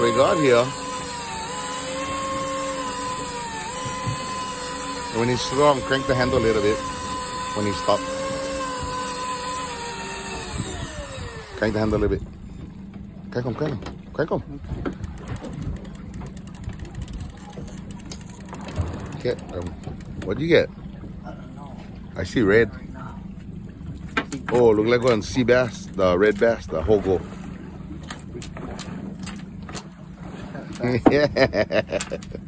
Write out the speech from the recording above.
we got here. When he's strong, crank the handle a little bit. When he stops, crank the handle a little bit. Crank him, crank him, crank him. Okay, what do you get? I don't know. I see red. Oh, look like one sea bass, the red bass, the hogo. Yeah.